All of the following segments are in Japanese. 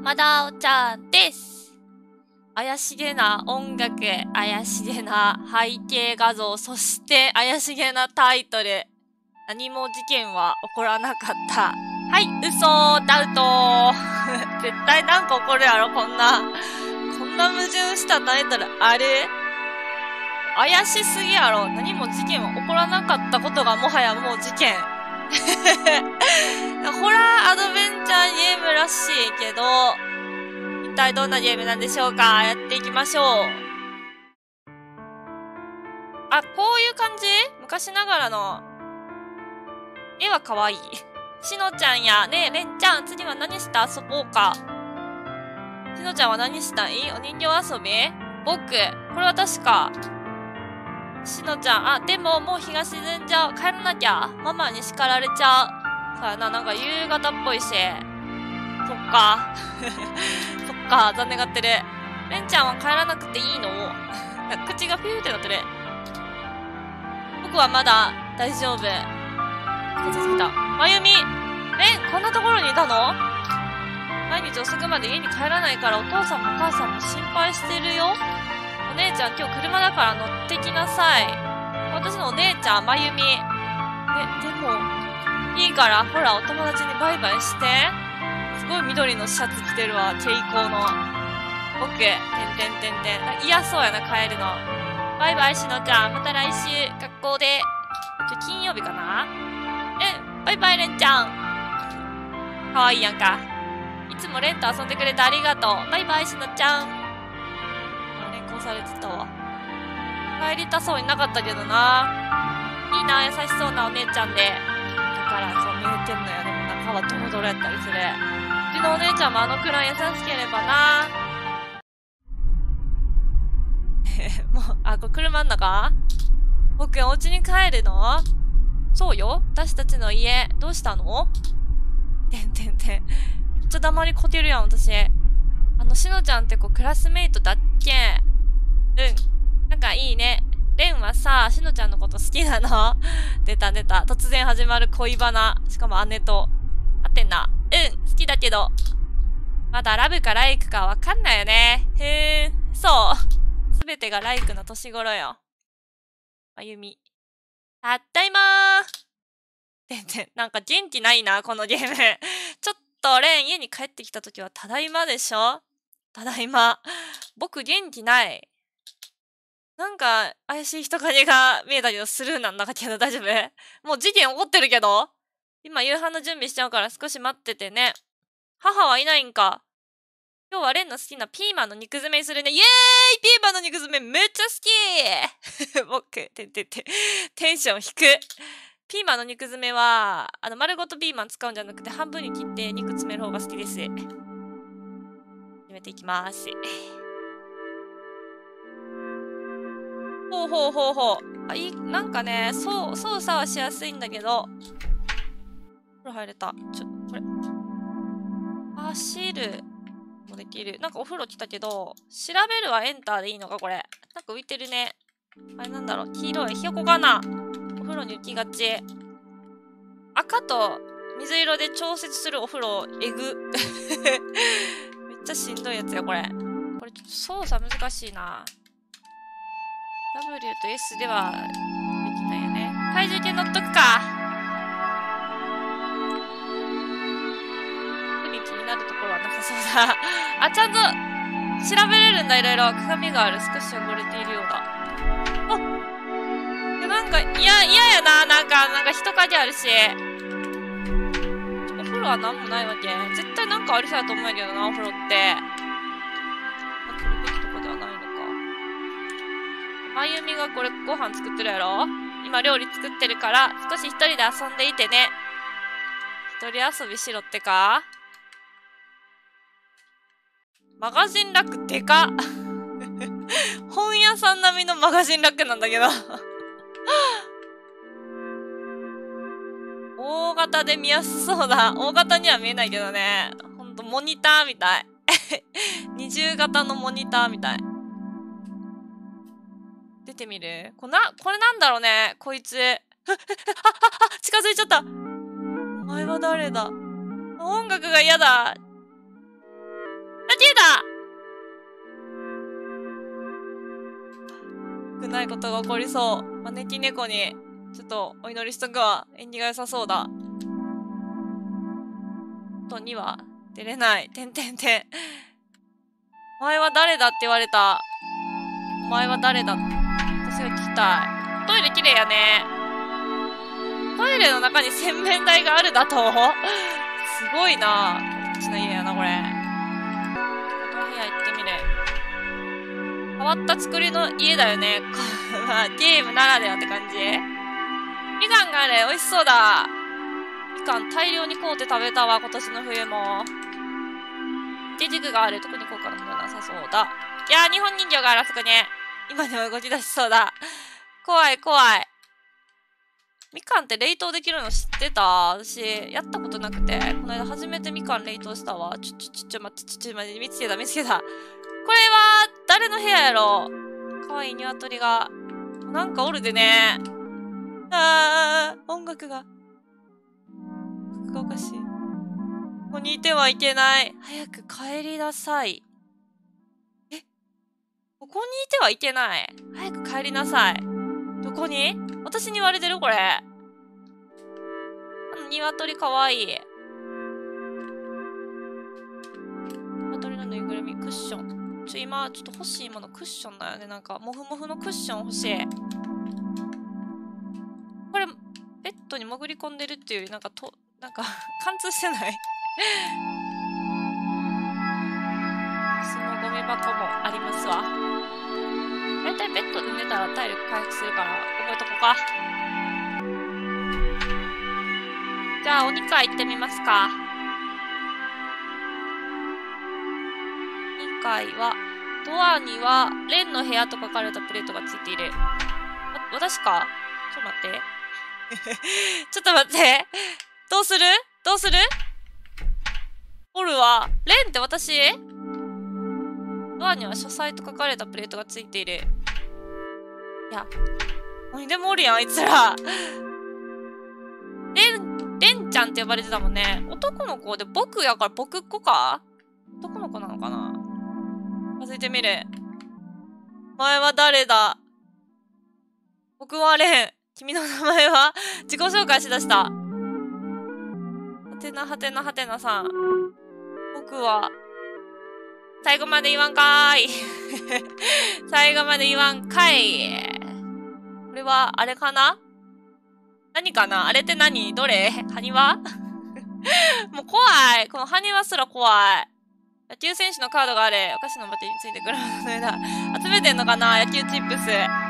まだおちゃんです。怪しげな音楽、怪しげな背景画像、そして怪しげなタイトル。何も事件は起こらなかった。はい、嘘、ダウト。絶対なんか起こるやろ、こんな矛盾したタイトルある？怪しすぎやろ。何も事件は起こらなかったことがもはやもう事件。ホラーアドベンチャーゲームらしいけど、一体どんなゲームなんでしょうか？やっていきましょう。あ、こういう感じ？昔ながらの。絵は可愛い。しのちゃんや、ねえ、れんちゃん、次は何して遊ぼうか。しのちゃんは何したい？お人形遊び？僕、これは確か。しのちゃん、あ、でももう日が沈んじゃう。帰らなきゃ。ママに叱られちゃう。さあな、なんか夕方っぽいし。そっか。そっか、残念がってる。れんちゃんは帰らなくていいの？口がピューってなってる。僕はまだ大丈夫。風すぎた。まゆみ、れん、こんなところにいたの？毎日遅くまで家に帰らないからお父さんもお母さんも心配してるよ。お姉ちゃん今日車だから乗ってきなさい。私のお姉ちゃん、まゆみ。でも、いいから、ほら、お友達にバイバイして。すごい緑のシャツ着てるわ、蛍光の。僕、嫌そうやな、帰るの。バイバイ、しのちゃん。また来週、学校で。金曜日かな？バイバイ、れんちゃん。かわいいやんか。いつもレンと遊んでくれてありがとう。バイバイ、しのちゃん。連行されてたわ。帰りたそうになかったけどな。いいな、優しそうなお姉ちゃんで。だから、そう見えてんのよ。でも中はドロドロやったりする。うちのお姉ちゃんもあのくらい優しければな。もう、あ、これ車ん中？僕、お家に帰るの？そうよ。私たちの家。どうしたの？めっちゃ黙りこけるやん、私。しのちゃんってクラスメイトだっけ？なんかいいね。レンはさ、しのちゃんのこと好きなの？出た。突然始まる恋バナ。しかも姉と。合ってんな。好きだけど。まだラブかライクかわかんないよね。そう。すべてがライクの年頃よ。まゆみ。たったいまー。なんか元気ないな、このゲーム。ちょっと、レン、家に帰ってきたときは、ただいまでしょ？ただいま。僕、元気ない。なんか、怪しい人影が見えたけど、スルーなんだけど、大丈夫？もう事件起こってるけど？今、夕飯の準備しちゃうから少し待っててね。母はいないんか。今日はレンの好きなピーマンの肉詰めにするね。イエーイ！ピーマンの肉詰めめっちゃ好き！僕、テンション低く。ピーマンの肉詰めは、丸ごとピーマン使うんじゃなくて、半分に切って肉詰める方が好きです。始めていきます。ほう。なんかね、操作はしやすいんだけど。風呂入れた。これ。走るもできる。なんかお風呂来たけど、調べるはエンターでいいのか、これ。なんか浮いてるね。あれなんだろう。黄色い。ひよこかな？お風呂に浮きがち。赤と水色で調節するお風呂、めっちゃしんどいやつや、これ。これちょっと操作難しいな。W と S ではできないよね。体重計乗っとくか。特に気になるところはなさそうだ。あ、ちゃんと調べれるんだ、いろいろ。鏡がある。少し汚れているようだ。なんか、嫌やな。なんか人影あるし。お風呂はなんもないわけ。絶対なんかありそうやと思うんやけどな、お風呂って。取るべきとこではないのか。まゆみがこれご飯作ってるやろ？今料理作ってるから、少し一人で遊んでいてね。一人遊びしろってか？マガジンラックでかっ。本屋さん並みのマガジンラックなんだけど。大型で見やすそうだ。大型には見えないけどね。ほんとモニターみたい。二重型のモニターみたい。出てみる？これなんだろうね、こいつ。近づいちゃった。お前は誰だ？音楽が嫌だ。 くないことが起こりそう。招き猫に、ちょっとお祈りしとくわ。縁起が良さそうだ。とには出れない。てんてんてん。お前は誰だって言われた。お前は誰だって。私が聞きたい。トイレ綺麗やね。トイレの中に洗面台があるだとすごいな。こっちの家やな、これ。この部屋行ってみる。変わった作りの家だよね。ゲームならではって感じ。みかんがある。美味しそうだ。みかん大量に買うて食べたわ、今年の冬も。手軸がある。特に効果のものなさそうだ。いやー、日本人形がある、あそこね。今でも動き出しそうだ。怖い、怖い。みかんって冷凍できるの知ってた？私、やったことなくて。この間初めてみかん冷凍したわ。待って、見つけた。これは、誰の部屋やろ？かわいい鶏が。なんかおるでね。音楽がおかしい。ここにいてはいけない。早く帰りなさい。ここにいてはいけない。早く帰りなさい。どこに？私に言われてるこれ。鶏かわいい。鶏のぬいぐるみ、クッション。今、ちょっと欲しいもの、クッションだよね。なんか、もふもふのクッション欲しい。これ、ベッドに潜り込んでるっていうより、なんか、貫通してないそのゴミ箱もありますわ。だいたいベッドで寝たら体力回復するから、覚えとこうか。じゃあ、お2階行ってみますか。2階は、ドアには、レンの部屋と書かれたプレートがついている。私か？ちょっと待って。ちょっと待って。どうする？おるわ。レンって私？ドアには書斎と書かれたプレートがついている。いや、何でもおるやん、あいつら。レンちゃんって呼ばれてたもんね。男の子で僕やから僕っ子か？男の子なのかな？数えてみる。前は誰だ？僕はレン。君の名前は？自己紹介しだした。はてなはてなはてなさん。僕は、最後まで言わんかーい。最後まで言わんかい。これは、あれかな？何かな？あれって何？どれ？埴輪？もう怖い。この埴輪すら怖い。野球選手のカードがある。お菓子のバテについてくるものの枝。集めてんのかな？野球チップス。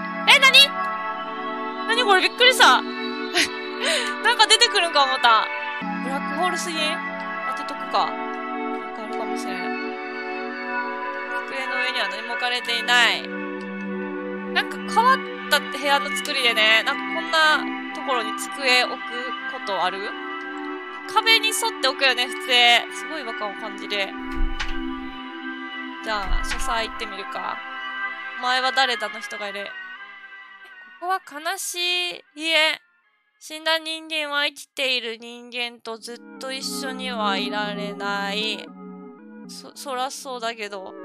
何これ？びっくりした。なんか出てくるんか思った。ブラックホールすぎん？当てとくか。なんかあるかもしれん。机の上には何も置かれていない。なんか変わった部屋の作りでね、なんかこんなところに机置くことある？壁に沿って置くよね、普通。すごい違和感を感じる。じゃあ、書斎行ってみるか。お前は誰だの人がいる。ここは悲しい家。死んだ人間は生きている人間とずっと一緒にはいられない。そらそうだけど。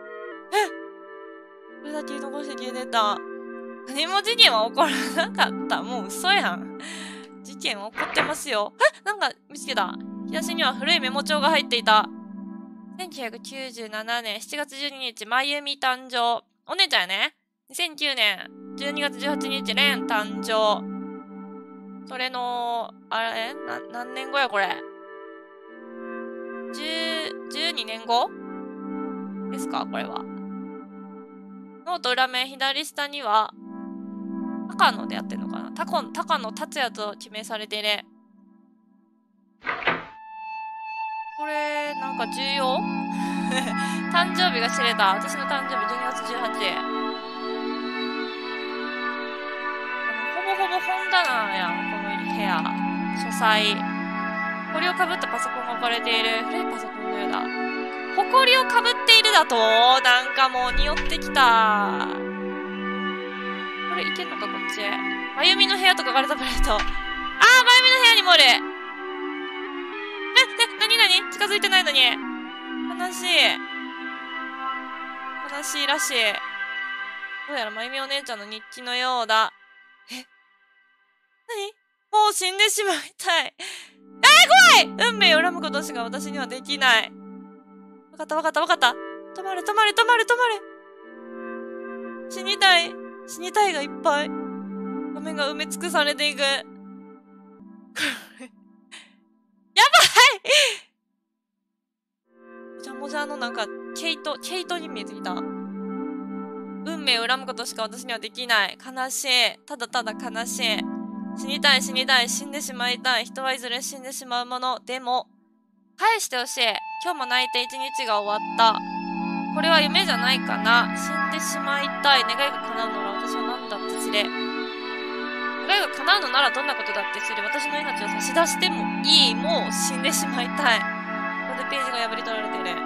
これだけ残して消えてた。何も事件は起こらなかった。もう嘘やん。事件は起こってますよ。なんか見つけた。引き出しには古いメモ帳が入っていた。1997年7月12日、まゆみ誕生。お姉ちゃんやね。2009年12月18日、レン誕生。それの、何年後やこれ。12年後ですかこれは。ノート裏面左下には、高野でやってんのかな？高野達也と記名されている。これ、なんか重要誕生日が知れた。私の誕生日12月18日。ほぼほぼ本棚やん、この部屋。書斎。埃をかぶったパソコンが置かれている。古いパソコンのようだ。埃をかぶっているだと？なんかもう匂ってきた。これいけんのかこっち。まゆみの部屋と書かれたプレート。まゆみの部屋にもおる。何近づいてないのに。悲しいらしい。 どうやらまゆみお姉ちゃんの日記のようだ。何？もう死んでしまいたい。怖い！運命を恨むことしか私にはできない。わかった。止まれ。死にたいがいっぱい。画面が埋め尽くされていく。やばい！もじゃもじゃのなんか、毛糸に見えてきた。運命を恨むことしか私にはできない。悲しい。ただただ悲しい。死にたい。死んでしまいたい。人はいずれ死んでしまうもの。でも、返してほしい。今日も泣いて一日が終わった。これは夢じゃないかな。死んでしまいたい。願いが叶うなら私は何だってすれ。願いが叶うのならどんなことだってすれ。私の命を差し出してもいい。もう死んでしまいたい。ここでページが破り取られている。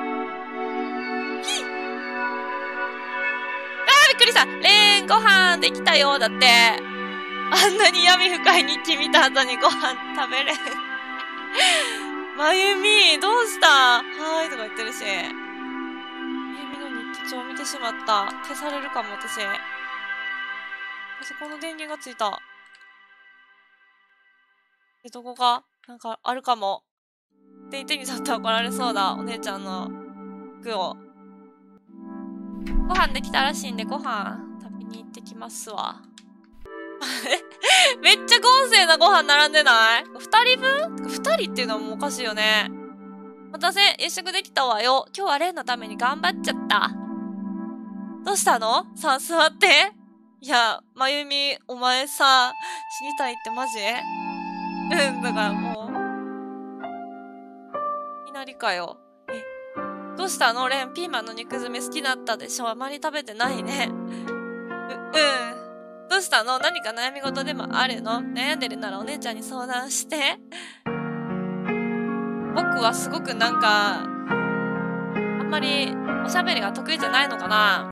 びっくりした。レーンご飯できたよ。だって。あんなに闇深い日記見た後にご飯食べれん。まゆみ、どうした？はーいとか言ってるし。まゆみの日記帳を見てしまった。消されるかも、私。パソコンの電源がついた。どこかなんかあるかも。で、手に取ったら怒られそうだ。お姉ちゃんの服を。ご飯できたらしいんでご飯食べに行ってきますわ。めっちゃ豪勢なご飯並んでない？ 2 人分 ?2 人っていうのはもうおかしいよね。お待たせ、夕食できたわよ。今日はレンのために頑張っちゃった。どうしたの？さあ座って。いや、まゆみ、お前さ、死にたいってマジ？だからもう、いきなりかよ。どうしたの？レン、ピーマンの肉詰め好きだったでしょ？あまり食べてないね。どうしたの？何か悩み事でもあるの？悩んでるならお姉ちゃんに相談して。僕はすごくなんか、あんまりおしゃべりが得意じゃないのかな？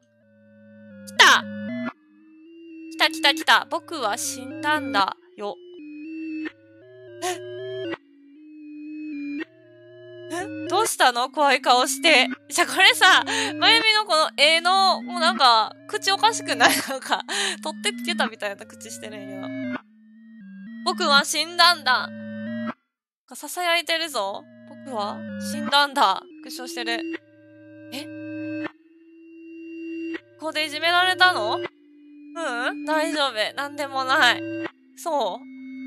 来た。僕は死んだんだよ。どうしたの？怖い顔して。じゃあこれさ、まゆみのこの絵の、もうなんか、口おかしくない？なんか、取ってつけたみたいな口してるんやけど。僕は死んだんだ。囁いてるぞ。僕は死んだんだ。復唱してる。ここでいじめられたの？大丈夫。なんでもない。そう。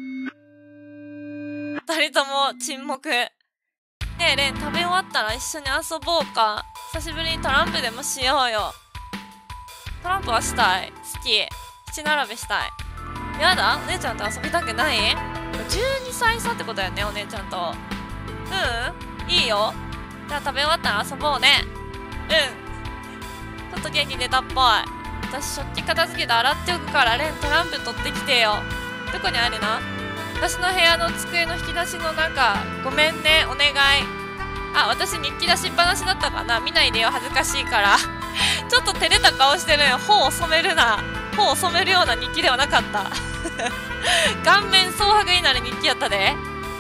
二人とも沈黙。ねえ、レン、食べ終わったら一緒に遊ぼうか。久しぶりにトランプでもしようよ。トランプはしたい。好き。七並べしたい。やだ？お姉ちゃんと遊びたくない？ 12 歳差ってことやね、お姉ちゃんと。いいよ。じゃあ食べ終わったら遊ぼうね。ちょっと元気出たっぽい。私食器片付けて洗っておくから、レントランプ取ってきてよ。どこにあるの？私の部屋の机の引き出しの中。ごめんね、お願い。あ、私日記出しっぱなしだったかな？見ないでよ、恥ずかしいから。ちょっと照れた顔してるよ。頬を染めるな。頬を染めるような日記ではなかった。顔面蒼白になる日記やったで。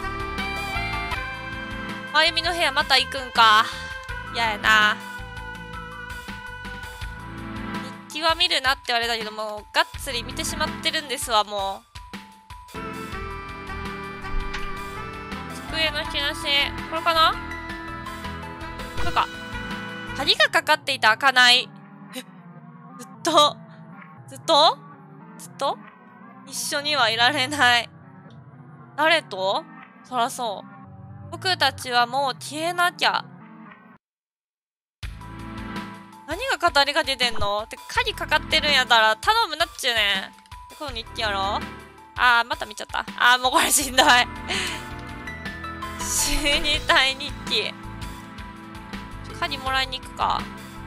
まゆみの部屋また行くんか。嫌やな。日記は見るなって言われたけども、がっつり見てしまってるんですわ、もう。机の引き出し、これかな？これか。鍵がかかっていた、開かない。ずっと一緒にはいられない。誰と？そらそう。僕たちはもう消えなきゃ。何が語りかけてんの？って鍵かかってるんやったら頼むなっちゅうねん。この日記やろ？また見ちゃった。もうこれしんどい。死にたい日記。鍵もらいに行くか。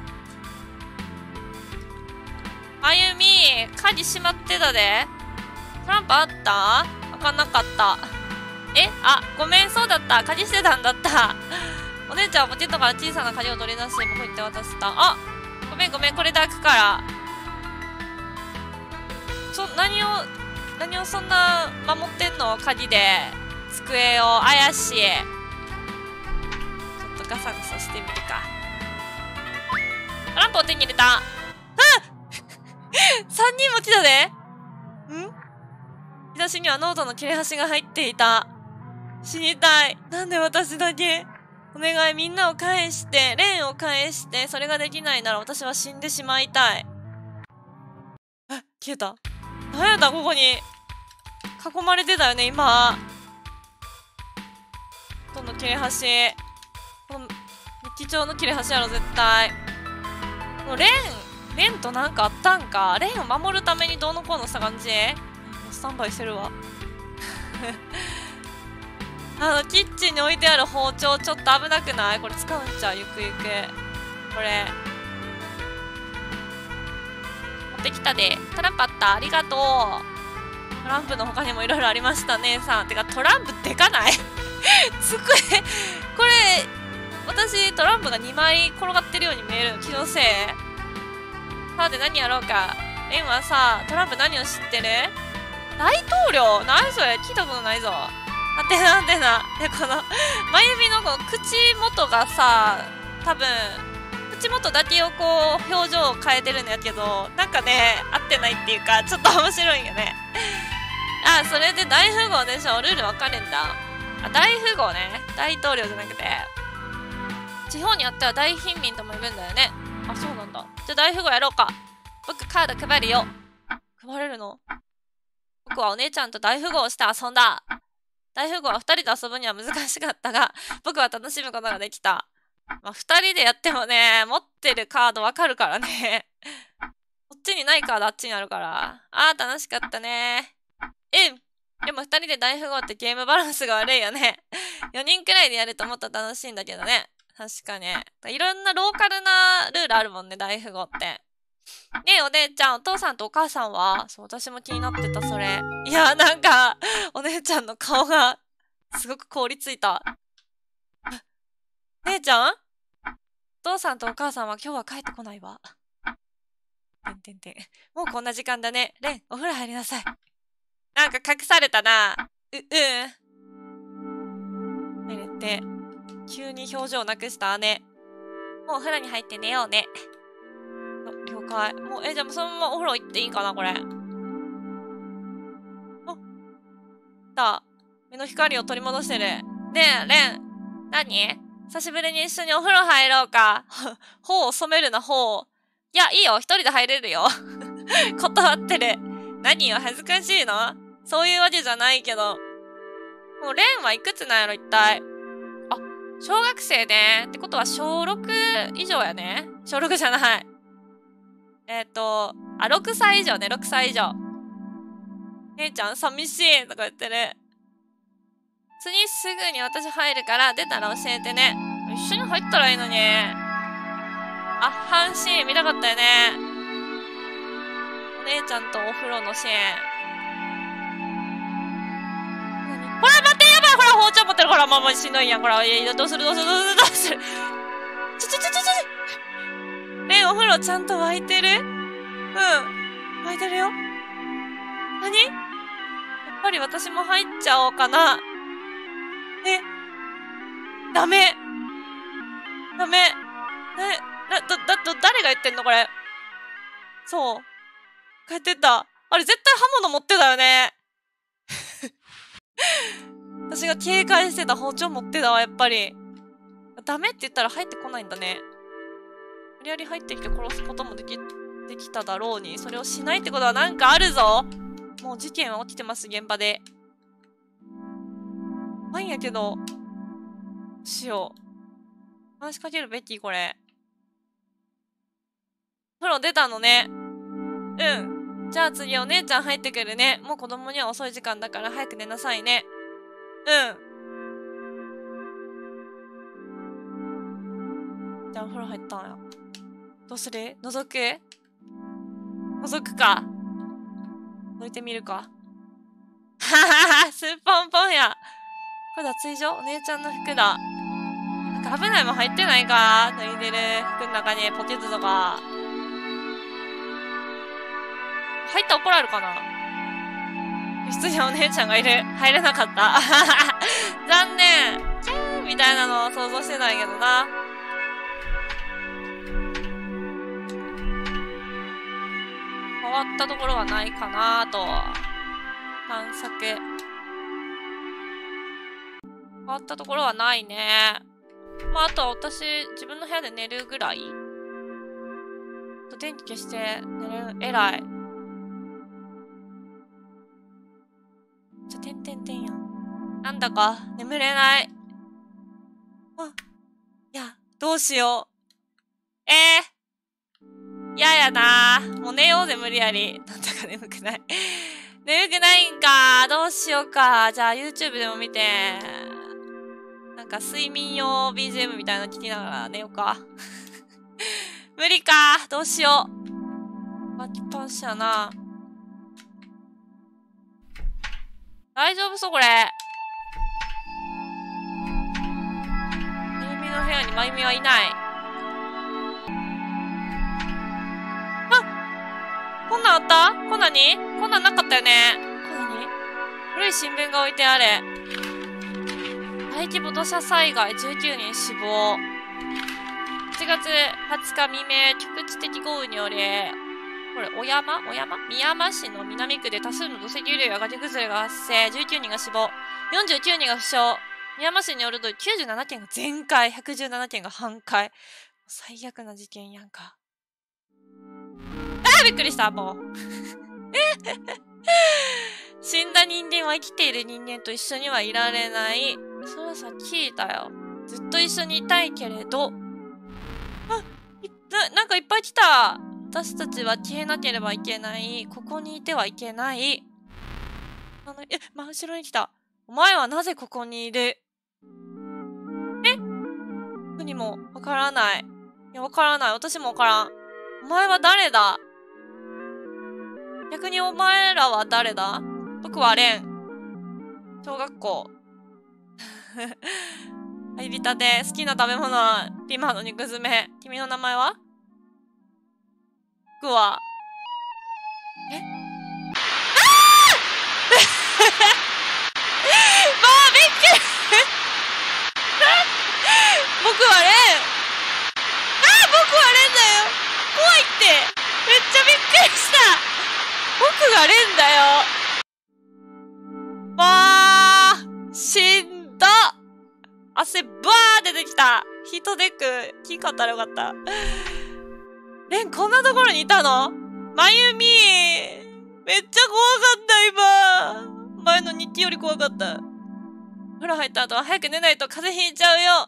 あゆみ、鍵閉まってたで。トランプあった？開かなかった。ごめん、そうだった。鍵してたんだった。お姉ちゃんはポケットから小さな鍵を取り出し、僕行って渡した。ごめん、これで開くから。何をそんな守ってんの？鍵で。机を。怪しい。ちょっとガサガサしてみるか。トランプを手に入れた。 起きたで。引き出しにはノートの切れ端が入っていた。死にたい。なんで私だけ。お願い、みんなを返して、レンを返して、それができないなら私は死んでしまいたい。消えた。何やったここに。囲まれてたよね、今。どの切れ端。この、日記帳の切れ端やろ、絶対。もうレンとなんかあったんか。レンを守るためにどうのこうのした感じ。スタンバイしてるわ。キッチンに置いてある包丁ちょっと危なくない？これ使うんちゃう？ゆくゆく。これ。持ってきたで。トランプあった。ありがとう。トランプの他にもいろいろありました、姉さん。てか、トランプでかない机。これ、私、トランプが2枚転がってるように見える。気のせい。さて、何やろうか。レンはさ、トランプ何を知ってる？大統領？何それ？聞いたことないぞ。あてな。で、この、眉指のこの口元がさ、多分、口元だけをこう、表情を変えてるんだけど、なんかね、合ってないっていうか、ちょっと面白いよね。それで大富豪でしょ。ルール分かれんだ。大富豪ね。大統領じゃなくて。地方によっては大貧民ともいるんだよね。そうなんだ。じゃあ大富豪やろうか。僕カード配るよ。配れるの？僕はお姉ちゃんと大富豪をして遊んだ。大富豪は二人で遊ぶには難しかったが、僕は楽しむことができた。二人でやってもね、持ってるカードわかるからね。こっちにないカードあっちにあるから。楽しかったね。でも二人で大富豪ってゲームバランスが悪いよね。4人くらいでやるともっと楽しいんだけどね。確かね。いろんなローカルなルールあるもんね、大富豪って。ねえ、お姉ちゃん、お父さんとお母さんは？そう、私も気になってた、それ。いや、なんか、お姉ちゃんの顔が、すごく凍りついた。姉ちゃん？お父さんとお母さんは今日は帰ってこないわ。もうこんな時間だね。レン、お風呂入りなさい。なんか隠されたな。入れて、急に表情なくした姉。もうお風呂に入って寝ようね。了解。もう、じゃあそのままお風呂行っていいかな、これ。目の光を取り戻してる。ねえ、レン。何？久しぶりに一緒にお風呂入ろうか。頬を染めるな、頬。いや、いいよ。一人で入れるよ。断ってる。何よ、恥ずかしいの？そういうわけじゃないけど。もう、レンはいくつなんやろ、一体。小学生ね。ってことは、小6以上やね。小6じゃない。6歳以上ね、6歳以上。姉ちゃん、寂しいとか言ってる。次すぐに私入るから出たら教えてね。一緒に入ったらいいのに。半シーン見たかったよね。お姉ちゃんとお風呂のシーン。ほら待って、やばい、ほら包丁持ってるから、もうしんどいやん。ほら、どうするレン、お風呂ちゃんと沸いてる？沸いてるよ。何？やっぱり私も入っちゃおうかな。ダメ。誰が言ってんのこれ。そう。帰ってった。あれ絶対刃物持ってたよね。私が警戒してた包丁持ってたわ、やっぱり。ダメって言ったら入ってこないんだね。無理やり入ってきて殺すこともできただろうに。それをしないってことはなんかあるぞ。もう事件は起きてます、現場で。ないんやけど。しよう。話しかけるべきこれ。風呂出たのね。じゃあ次お姉ちゃん入ってくるね。もう子供には遅い時間だから早く寝なさいね。じゃあお風呂入ったんや。どうする？覗くか。覗いてみるか。ははは、すっぽんぽんや。これ脱衣所？お姉ちゃんの服だ。なんか危ないもん入ってないか？脱いでる服の中にポテトとか。入ったら怒られるかな？室にお姉ちゃんがいる。入れなかった。残念。キャーみたいなのを想像してないけどな。 変わったところはないかなと。探索。変わったところはないね。まあ、あとは私、自分の部屋で寝るぐらい。電気消して寝れる。偉い。てんてんてんやん。なんだか眠れない。いや、どうしよう。嫌やな。もう寝ようぜ、無理やり。なんだか眠くない。眠くないんか。どうしようか。じゃあ YouTube でも見て。なんか睡眠用 BGM みたいなの聞きながら寝ようか。無理か。どうしよう。巻きっぱなしやな。大丈夫そう、これ。まゆみの部屋にまゆみはいない。あ、こんなんあった？こんなに？こんなんなかったよね。こんなに？古い新聞が置いてある。大規模土砂災害19人死亡。7月20日未明、局地的豪雨により、これ、宮山市の南区で多数の土石流や崖崩れが発生、19人が死亡、49人が負傷。宮山市によると97件が全壊、117件が半壊。最悪な事件やんか。びっくりした、もう。死んだ人間は生きている人間と一緒にはいられない。それはさ、聞いたよ。ずっと一緒にいたいけれど。なんかいっぱい来た。私たちは消えなければいけない。ここにいてはいけない。真後ろに来た。お前はなぜここにいる？僕にもわからない。いや、わからない。私もわからん。お前は誰だ？逆にお前らは誰だ？僕はレン。小学校。入りたて。好きな食べ物はピーマンの肉詰め。君の名前は？僕は。もうびっくり僕はレン。僕はレンだよ。怖いって。めっちゃびっくりした。僕がレンだよ。しんど。汗バー出てきた。ヒートデック、キー買ったらよかった。レン、こんなところにいたの？まゆみめっちゃ怖かった、今。前の日記より怖かった。風呂入った後は早く寝ないと風邪ひいちゃうよ。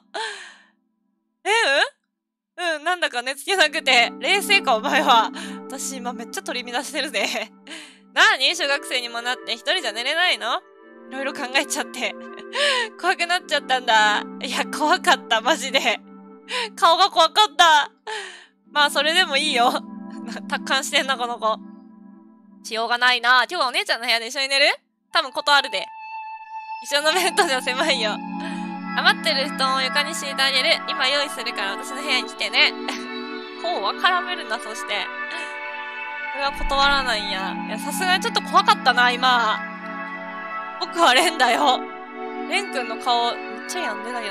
なんだか寝つけなくて。冷静か、お前は。私今めっちゃ取り乱してるぜ。なに？小学生にもなって一人じゃ寝れないの？いろいろ考えちゃって。怖くなっちゃったんだ。いや、怖かった、マジで。顔が怖かった。まあ、それでもいいよ。達観してんな、この子。しようがないな。今日はお姉ちゃんの部屋で一緒に寝る？多分断るで。一緒のベッドじゃ狭いよ。余ってる布団を床に敷いてあげる。今用意するから私の部屋に来てね。ほうは絡めるな、そして。これは断らないんや。いや、さすがにちょっと怖かったな、今。僕はレンだよ。レン君の顔、めっちゃ病んでたけ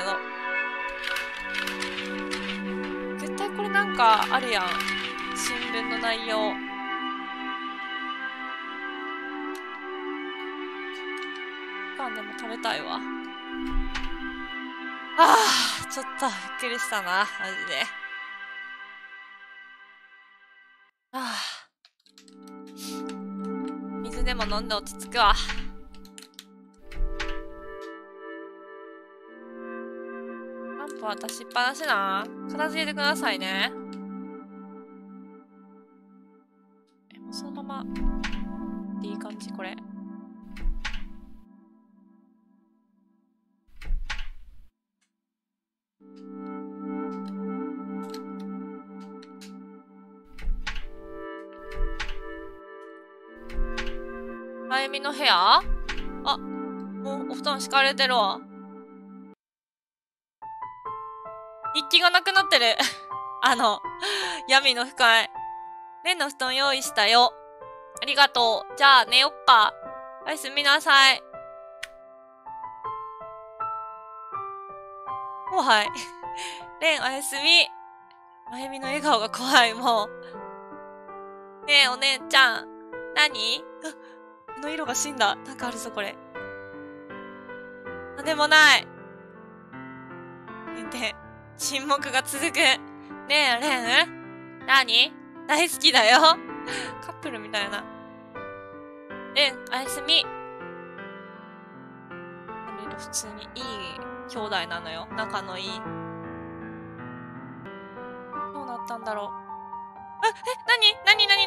ど。絶対これなんかあるやん。新聞の内容。パンでも食べたいわ。ちょっとびっくりしたな、マジで。水でも飲んで落ち着くわ。ランプ渡しっぱなしな。片付けてくださいね。もうそのままいい感じ、これ。まゆみの部屋？もうお布団敷かれてるわ。日記がなくなってる。闇の深い。レンの布団用意したよ。ありがとう。じゃあ寝よっか。おやすみなさい。はい。レンおやすみ。まゆみの笑顔が怖い、もう。 ねえ、お姉ちゃん。何？あ、の色が死んだ。なんかあるぞ、これ。なんでもない。で、沈黙が続く。ねえ、レン？何？大好きだよ。カップルみたいな。レン、おやすみ。普通にいい兄弟なのよ。仲のいい。どうなったんだろう。何レ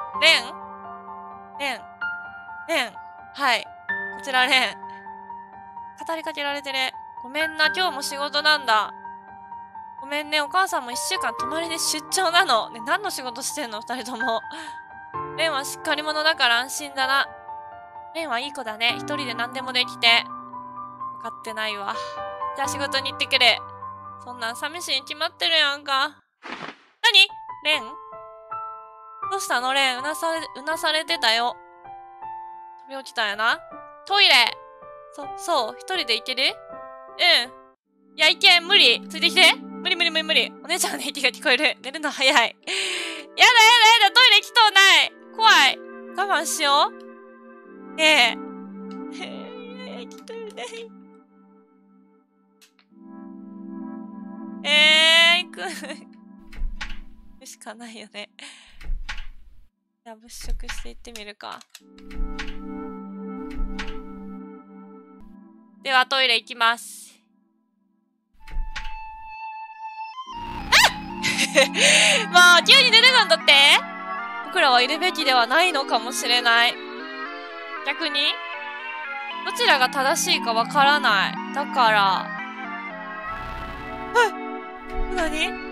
ン。はい。こちらレン。語りかけられてる。ごめんな、今日も仕事なんだ。ごめんね、お母さんも1週間泊まりで出張なの。ね、何の仕事してんの二人とも。レンはしっかり者だから安心だな。レンはいい子だね。一人で何でもできて。分かってないわ。じゃあ仕事に行ってくる。そんなん寂しいに決まってるやんか。何？レン？どうしたのレン？うなされてたよ。飛び起きたよな。トイレ！そう、一人で行ける？うん。いや、いけん、無理。ついてきて。無理。お姉ちゃんの息が聞こえる。寝るの早い。やだ、トイレ来とうない。怖い。我慢しよう。ねえ。来とうない。行く。行くしかないよね。じゃあ物色していってみるか。ではトイレ行きます。もう急に寝るなんだって？僕らはいるべきではないのかもしれない。逆にどちらが正しいかわからない。だから。何？